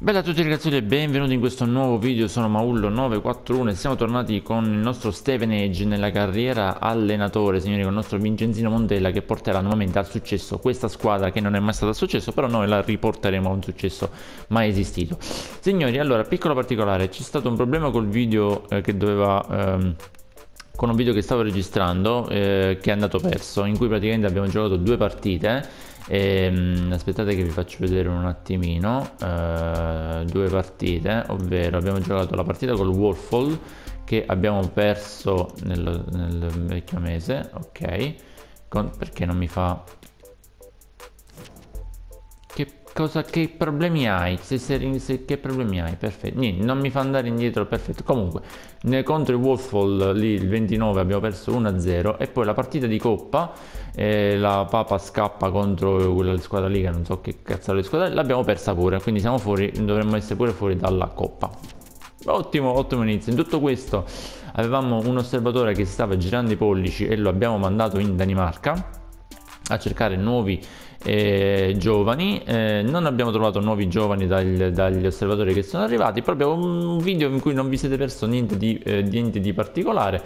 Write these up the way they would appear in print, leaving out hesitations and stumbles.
Bella a tutti ragazzi e benvenuti in questo nuovo video. Sono Maullo941 e siamo tornati con il nostro Stevenage nella carriera allenatore, signori, con il nostro Vincenzino Montella, che porterà nuovamente al successo questa squadra che non è mai stata a successo, però noi la riporteremo a un successo mai esistito. Signori, allora, piccolo particolare, c'è stato un problema col video con un video che stavo registrando che è andato perso, in cui praticamente abbiamo giocato due partite. Aspettate che vi faccio vedere un attimino due partite, ovvero abbiamo giocato la partita col Wolfall che abbiamo perso nel vecchio mese, ok, perché non mi fa... Che problemi hai? Che problemi hai? Perfetto. Niente, non mi fa andare indietro, perfetto. Comunque, contro il Wolfall lì il 29 abbiamo perso 1-0 e poi la partita di Coppa, la Papa scappa contro quella squadra lì che non so che cazzo di squadra, l'abbiamo persa pure, quindi siamo fuori, dovremmo essere pure fuori dalla Coppa. Ottimo inizio. In tutto questo avevamo un osservatore che si stava girando i pollici e lo abbiamo mandato in Danimarca a cercare nuovi giovani. Non abbiamo trovato nuovi giovani dagli osservatori che sono arrivati, proprio un video in cui non vi siete perso niente di particolare,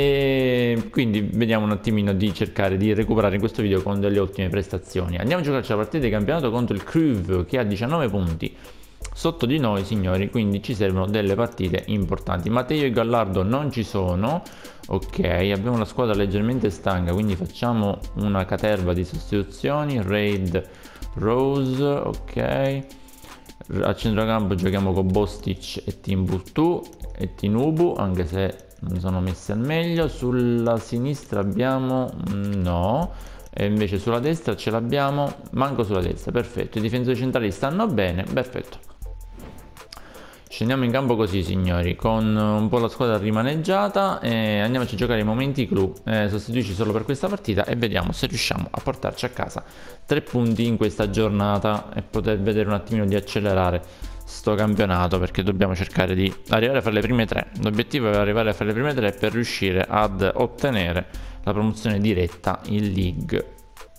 e quindi vediamo un attimino di cercare di recuperare in questo video con delle ottime prestazioni. Andiamo a giocarci la partita di campionato contro il Crew che ha 19 punti sotto di noi, signori, quindi ci servono delle partite importanti. Matteo e Gallardo non ci sono, ok, abbiamo la squadra leggermente stanca, quindi facciamo una caterva di sostituzioni. Raid, Rose, ok, a centrocampo giochiamo con Bostic e Timbuktu e Tinubu, anche se non sono messi al meglio. Sulla sinistra abbiamo no, e invece sulla destra ce l'abbiamo, manco sulla destra, perfetto. I difensori centrali stanno bene, perfetto. Scendiamo in campo così, signori, con un po' la squadra rimaneggiata, e andiamoci a giocare i momenti clou, sostituisci solo per questa partita, e vediamo se riusciamo a portarci a casa 3 punti in questa giornata e poter vedere un attimino di accelerare sto campionato, perché dobbiamo cercare di arrivare a fare le prime 3. L'obiettivo è arrivare a fare le prime 3 per riuscire ad ottenere la promozione diretta in League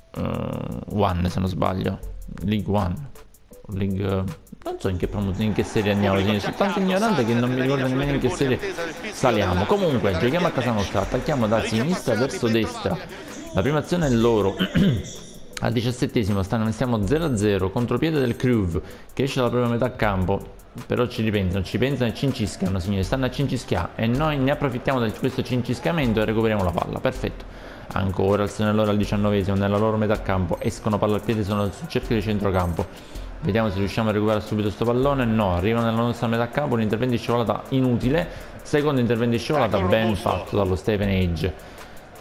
1, se non sbaglio. League 1, League... non so in che serie andiamo, sono tanto ignorante che non mi ricordo nemmeno in che serie saliamo. Comunque giochiamo a casa nostra, attacchiamo da sinistra verso destra, la prima azione è loro. Al 17esimo stiamo 0-0, contropiede del Crew che esce dalla propria metà campo, però ci ripensano e cincischiano, signori, stanno a cincischiare e noi ne approfittiamo di questo cincischiamento e recuperiamo la palla, perfetto. Ancora azione loro al 19esimo, nella loro metà campo, escono palla al piede, sono sul cerchio di centrocampo. Vediamo se riusciamo a recuperare subito sto pallone. No, arrivano nella nostra metà campo, un intervento di scivolata inutile, secondo intervento di scivolata ben fatto dallo Stevenage.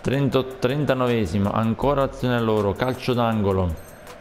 39esimo, ancora azione loro, calcio d'angolo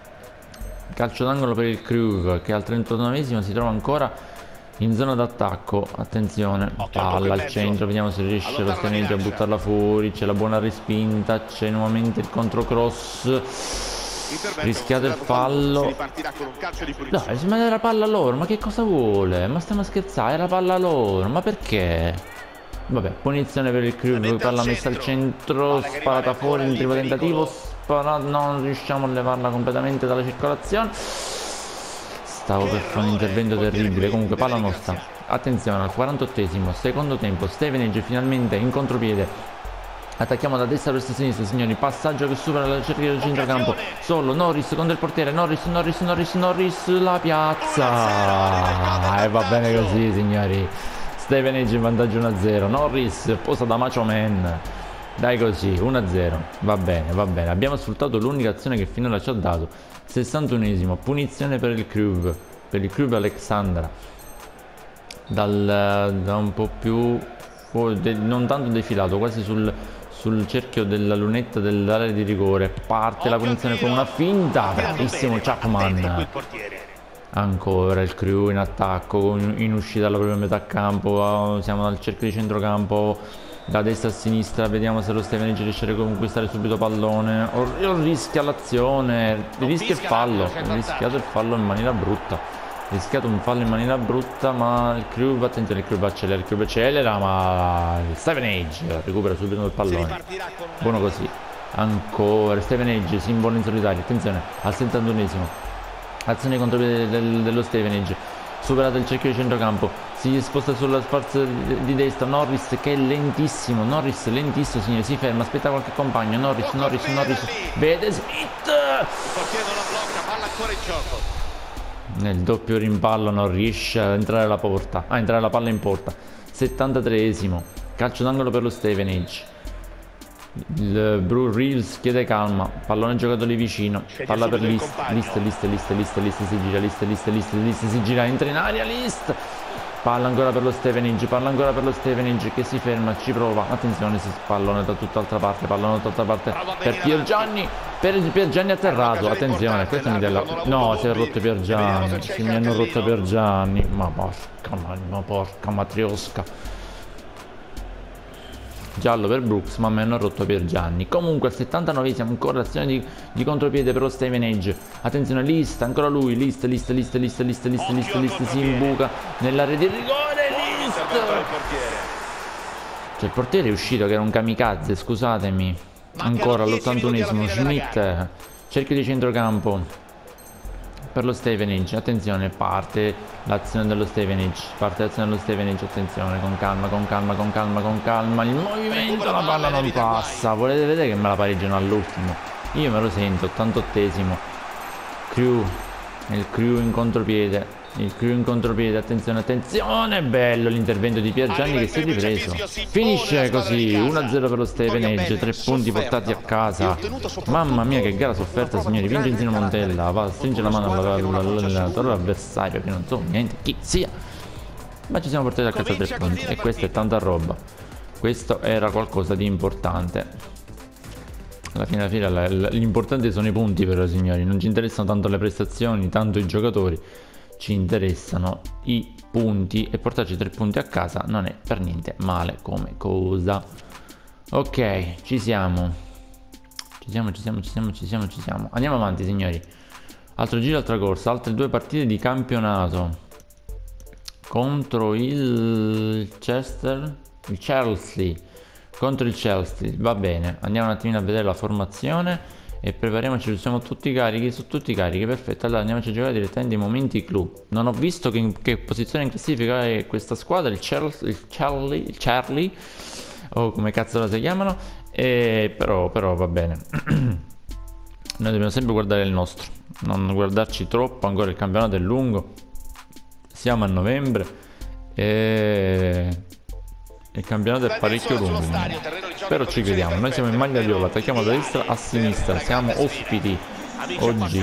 per il Crew che al 39esimo si trova ancora in zona d'attacco. Attenzione, palla al centro, vediamo se riesce lo Stevenage a buttarla fuori. C'è la buona respinta, c'è nuovamente il controcross, rischiato il fallo. Dai, ma era palla loro, ma che cosa vuole? Ma stiamo a scherzare, era palla loro, ma perché? Vabbè, punizione per il Crew, palla messa al centro, sparata fuori il primo tentativo, non riusciamo a levarla completamente dalla circolazione. Stavo per fare un intervento terribile. Comunque palla nostra. Attenzione, al 48esimo, secondo tempo, Stevenage finalmente in contropiede. Attacchiamo da destra verso sinistra, signori, passaggio che supera la cerchia del centrocampo, solo Norris contro il portiere, Norris, la piazza, e va bene così, signori. Stevenage in vantaggio 1-0, Norris posa da Macho Man, dai così, 1-0, va bene, abbiamo sfruttato l'unica azione che finora ci ha dato. 61esimo, punizione per il Crew Alexandra, da un po' più non tanto defilato, quasi sul cerchio della lunetta dell'area di rigore, parte la punizione con una finta, bravissimo Chapman. Ancora il Crew in attacco, in uscita dalla propria metà campo, siamo al cerchio di centrocampo, da destra a sinistra, vediamo se lo Stevenage riesce a conquistare subito pallone, rischia l'azione, rischia il fallo, ha rischiato il fallo in maniera brutta, rischiato un fallo in maniera brutta, ma il Crew, attenzione, il Crew accelera, ma il Stevenage recupera subito il pallone, buono così. Ancora Stevenage, simbolo in solitario, attenzione al 71esimo, azione contro dello Stevenage, superato il cerchio di centrocampo, si sposta sulla spazio di destra, Norris che è lentissimo, Norris lentissimo signore, si ferma, aspetta qualche compagno, Norris, vede Smith, Il portiere non la blocca, palla ancora in gioco. nel doppio rimpallo non riesce a entrare la porta, a entrare la palla in porta. 73esimo, calcio d'angolo per lo Stevenage. Il Brew Reels chiede calma, pallone giocato lì vicino, palla per List, si gira, entra in aria List, palla ancora per lo Stevenage, che si ferma, ci prova, attenzione, si pallone da tutt'altra parte, per Piergianni, atterrato, attenzione, questo mi dà la... No, si è rotto Piergianni, mi hanno rotto Piergianni, ma porca matriosca. Giallo per Brooks, ma mi hanno rotto Piergianni. Comunque al 79esimo ancora azione di contropiede per lo Stevenage. Attenzione, List, ancora lui, List, si imbuca nell'area di rigore, List! Cioè il portiere è uscito che era un kamikaze, scusatemi. Ancora all'81esimo, Schmidt, cerchio di centrocampo per lo Stevenage, attenzione, parte l'azione dello Stevenage, attenzione, con calma, il movimento, la palla non passa, volete vedere che me la pareggiano all'ultimo, io me lo sento, 88esimo, il crew in contropiede, attenzione, bello l'intervento di Piergianni che si è ripreso, finisce così, 1-0 per lo Stevenage, 3 punti portati a casa, mamma mia che gara sofferta signori, vince Zino Montella, va, stringe la mano all'allenatore avversario che non so niente chi sia, ma ci siamo portati a casa 3 punti e questa è tanta roba, questo era qualcosa di importante. Alla fine l'importante sono i punti però signori, non ci interessano tanto le prestazioni, tanto i giocatori, ci interessano i punti e portarci 3 punti a casa non è per niente male come cosa. Ok, ci siamo, andiamo avanti signori, altro giro, altra corsa, altre 2 partite di campionato contro il Chelsea, va bene, andiamo un attimino a vedere la formazione e prepariamoci, siamo tutti carichi, perfetto, allora andiamoci a giocare direttamente i momenti clou. Non ho visto che in che posizione in classifica è questa squadra, il Charlie, o come cazzo la si chiamano, però va bene. Noi dobbiamo sempre guardare il nostro, non guardarci troppo, ancora il campionato è lungo, siamo a novembre e il campionato è parecchio lungo, però ci crediamo, noi siamo in maglia viola, attacchiamo da destra a sinistra, siamo ospiti oggi.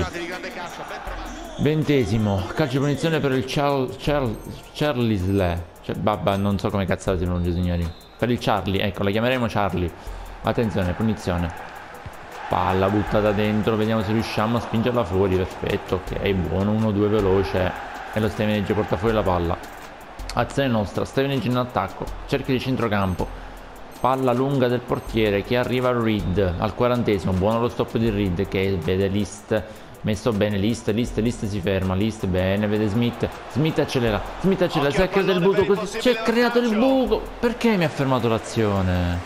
20esimo, calcio di punizione per il Charlisle, cioè babba, non so come cazzo si pronuncia signori, per il Charlie, ecco, la chiameremo Charlie. Attenzione, punizione, palla buttata dentro, vediamo se riusciamo a spingerla fuori, perfetto, ok, buono, 1-2 veloce e lo Stevenage porta fuori la palla. Azione nostra, Stevenage in attacco, cerchio di centrocampo, palla lunga del portiere che arriva a Reed al 40esimo, buono lo stop di Reed che vede List, messo bene, List si ferma, List bene, vede Smith accelera, si è creato il buco, così si è creato il buco, perché mi ha fermato l'azione?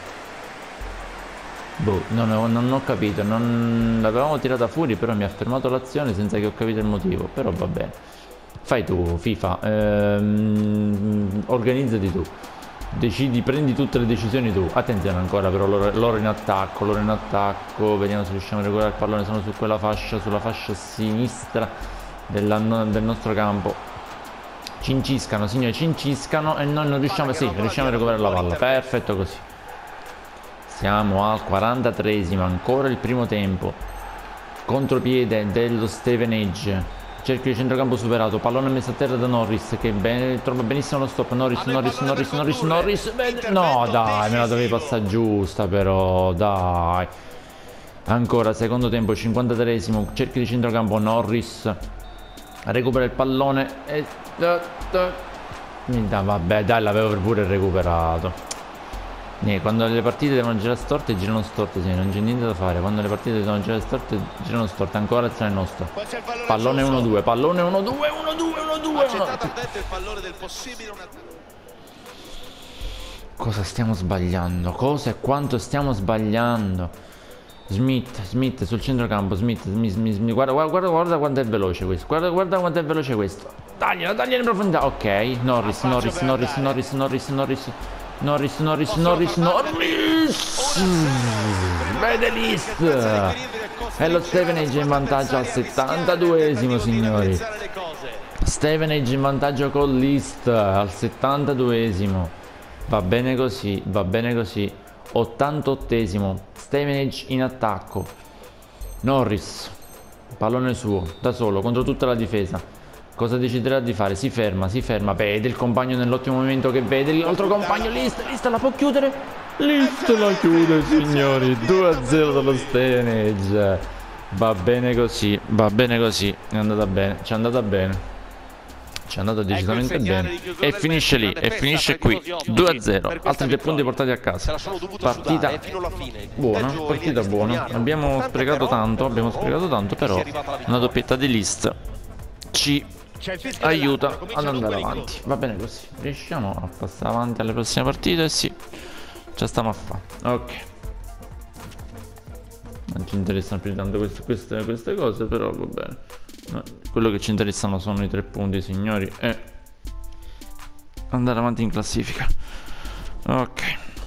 Boh, non ho capito, l'avevamo tirata fuori però mi ha fermato l'azione senza che ho capito il motivo, però va bene. Fai tu FIFA, organizzati tu, decidi, prendi tutte le decisioni tu. Attenzione ancora però loro in attacco, vediamo se riusciamo a regolare il pallone, sono su quella fascia, sulla fascia sinistra del nostro campo. Cinciscano signori, e noi non riusciamo, sì, riusciamo a recuperare la palla, perfetto così. Siamo al 43esimo, ancora il primo tempo, contropiede dello Stevenage. Cerchio di centrocampo superato, pallone messo a terra da Norris che trova benissimo lo stop, Norris, no dai, me la dovevi passare giusta però, dai. Ancora secondo tempo, 53esimo, cerchio di centrocampo, Norris recupera il pallone e... vabbè dai, l'avevo pure recuperato. Quando le partite devono girare storte, girano storte, sì, non c'è niente da fare. Quando le partite devono girare storte, girano storte. Ancora l'azione nostra. Pallone 1-2, pallone 1-2, 1-2, 1-2. Cosa stiamo sbagliando? Cosa e quanto stiamo sbagliando? Smith sul centrocampo. Smith. Guarda quanto è veloce questo. Guarda quanto è veloce questo. Tagliala in profondità. Ok. Norris. Vede List. E lo Stevenage in vantaggio al 72esimo, signori. Stevenage in vantaggio con List al 72esimo. Va bene così. 88esimo. Stevenage in attacco. Norris. Pallone suo, da solo, contro tutta la difesa. Cosa deciderà di fare? Si ferma. Vede il compagno nell'ottimo momento che vede l'altro compagno. List la può chiudere. List la chiude, signori. 2-0 dallo Stevenage. Va bene così. È andata bene. Ci è andata decisamente bene. E finisce lì. E finisce qui. 2-0. Altri 3 punti portati a casa. Partita buona. Abbiamo sprecato tanto. Però una doppietta di List ci aiuta ad andare avanti. Va bene così. Riusciamo a passare avanti alle prossime partite? Sì. Ce la stiamo a fare. Ok. Non ci interessano più tanto queste cose, però va bene. No, quello che ci interessano sono i 3 punti, signori, e andare avanti in classifica. Ok.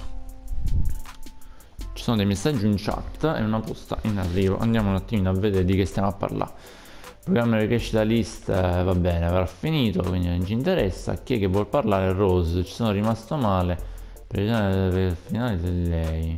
Ci sono dei messaggi in chat e una posta in arrivo. Andiamo un attimino a vedere di che stiamo a parlare. Il programma di crescita List va bene, avrà finito, quindi non ci interessa. Chi è che vuol parlare? Rose. Ci sono rimasto male per il finale di lei.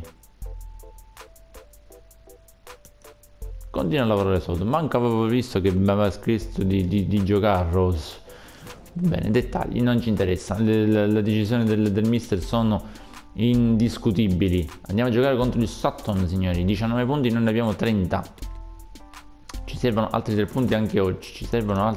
Continua a lavorare sotto. Manca avevo visto che mi aveva scritto di giocare a Rose. Bene, dettagli, non ci interessa. Le decisioni del mister sono indiscutibili. Andiamo a giocare contro il Sutton, signori. 19 punti, noi ne abbiamo 30. Ci servono altri 3 punti anche oggi.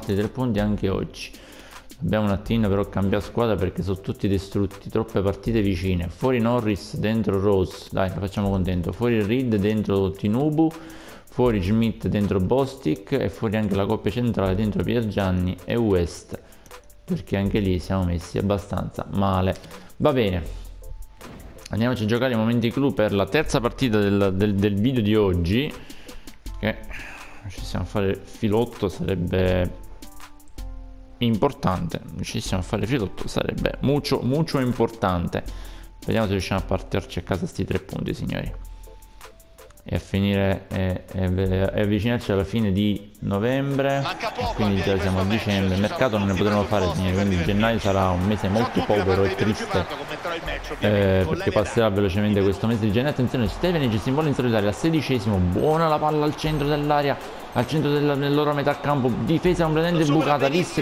Dobbiamo un attimo però cambiare squadra perché sono tutti distrutti. Troppe partite vicine. Fuori Norris, dentro Rose. Dai, lo facciamo contento. Fuori Reed, dentro Tinubu. Fuori Schmidt, dentro Bostic. E fuori anche la coppia centrale, dentro Piergianni e West, perché anche lì siamo messi abbastanza male. Va bene, andiamoci a giocare i momenti clou per la terza partita del video di oggi, che ci stiamo a fare filotto, sarebbe importante. Sarebbe molto importante. Vediamo se riusciamo a partirci a casa sti 3 punti, signori, e a finire e avvicinarci alla fine di novembre, quindi già siamo a dicembre. Il mercato non ne potremo fare, signori, quindi gennaio sarà un mese molto povero e triste, perché passerà velocemente questo mese di gennaio. Attenzione, Stevenage si vuole in solitaria al 16esimo. Buona la palla al centro dell'area, al centro del loro metà campo, difesa completamente bucata. List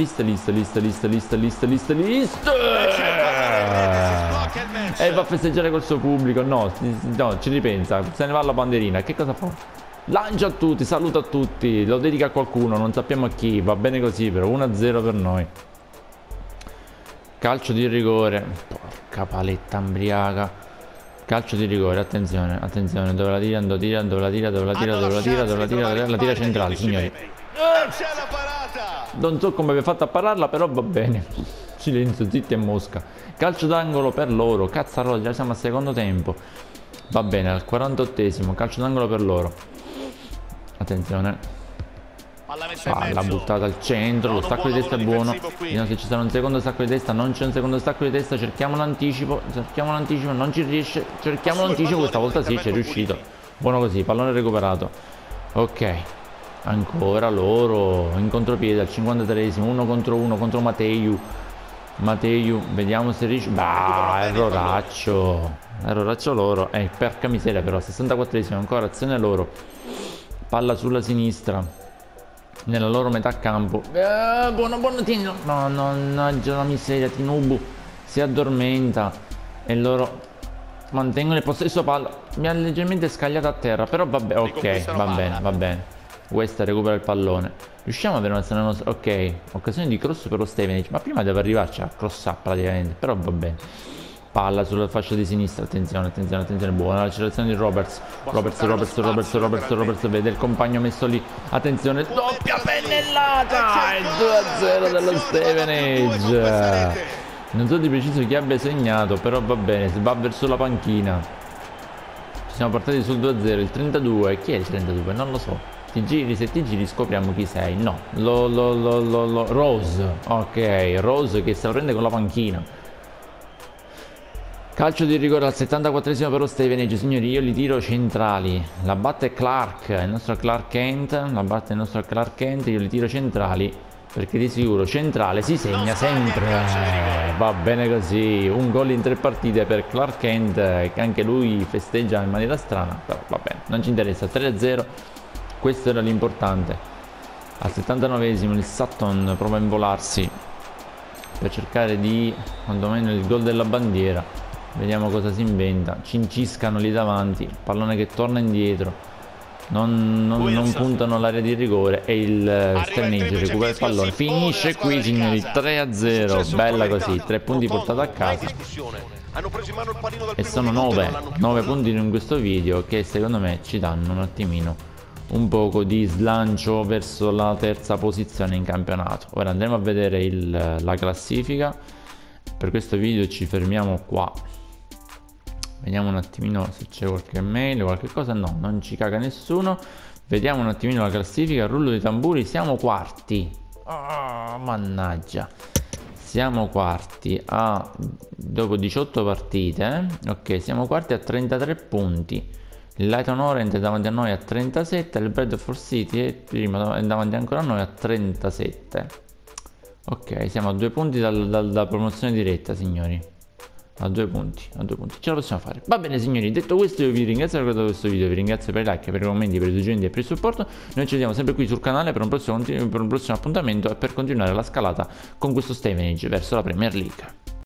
e va a festeggiare col suo pubblico. No, ci ripensa, se ne va alla bandierina. Che cosa fa? Lancia a tutti, saluta a tutti, lo dedica a qualcuno, non sappiamo a chi. Va bene così, però 1-0 per noi. Calcio di rigore. Porca paletta ambriaca. Calcio di rigore, attenzione, dove la tira centrale, signori. Non so come vi è fatto a pararla, però va bene. Silenzio, zitti e mosca. Calcio d'angolo per loro. Cazzarola, già siamo al secondo tempo. Va bene, al 48esimo. Calcio d'angolo per loro. Attenzione. Palla buttata al centro. Lo stacco di testa è buono. Vediamo se ci sarà un secondo stacco di testa. Non c'è un secondo stacco di testa. Cerchiamo l'anticipo. Non ci riesce. Cerchiamo l'anticipo. Questa volta sì, ci è riuscito. Buono così. Pallone recuperato. Ok. Ancora loro in contropiede al 53esimo. 1 contro 1 contro Mateu, vediamo se riesce. Erroraccio loro. Porca miseria, però 64esimo, ancora azione loro. Palla sulla sinistra, nella loro metà campo. Buono Tino. No, mannaggia la miseria. Tinubu si addormenta e loro mantengono il possesso palla. Mi ha leggermente scagliato a terra, però vabbè, ok, va bene. West recupera il pallone. Riusciamo ad avere una nostra. Ok, occasione di cross per lo Stevenage, ma prima deve arrivarci a crossare praticamente, però va bene. Palla sulla fascia di sinistra. Attenzione, buona l'accelerazione di Roberts, vede il compagno messo lì. Attenzione, doppia pennellata, il 2-0 dello Stevenage. Non so di preciso chi abbia segnato, però va bene, si va verso la panchina. siamo partiti sul 2-0, il 32, chi è il 32? Non lo so. Ti giri, se ti giri scopriamo chi sei. No, Rose. Ok, Rose che se la prende con la panchina. Calcio di rigore al 74esimo per lo Stevenage, signori, io li tiro centrali. La batte Clark, il nostro Clark Kent, la batte il nostro Clark Kent, io li tiro centrali. Perché di sicuro centrale si segna sempre. Va bene così. Un gol in 3 partite per Clark Kent, che anche lui festeggia in maniera strana. Però va bene, non ci interessa. 3-0. Questo era l'importante. Al 79esimo il Sutton prova a involarsi per cercare di quantomeno il gol della bandiera. Vediamo cosa si inventa. Cinciscano lì davanti. Pallone che torna indietro. Non puntano l'area di rigore e il Stevenage recupera il pallone. Finisce qui, signori, 3-0. Bella così, 3 punti portati a casa. E sono 9 punti in questo video, che secondo me ci danno un attimino un poco di slancio verso la terza posizione in campionato. Ora andremo a vedere la classifica. Per questo video ci fermiamo qua. Vediamo un attimino se c'è qualche mail, qualche cosa. No, non ci caga nessuno. Vediamo un attimino la classifica. Rullo di tamburi, siamo quarti. Oh, mannaggia. Siamo quarti dopo 18 partite. Ok, siamo quarti a 33 punti. Il Leyton Orient è davanti a noi a 37. Il Bradford City è davanti ancora a noi a 37. Ok, siamo a 2 punti dalla promozione diretta, signori. A 2 punti, ce la possiamo fare. Va bene, signori, detto questo io vi ringrazio per aver guardato questo video, vi ringrazio per i like, per i commenti, per i suggerimenti e per il supporto. Noi ci vediamo sempre qui sul canale per un prossimo appuntamento e per continuare la scalata con questo Stevenage verso la Premier League.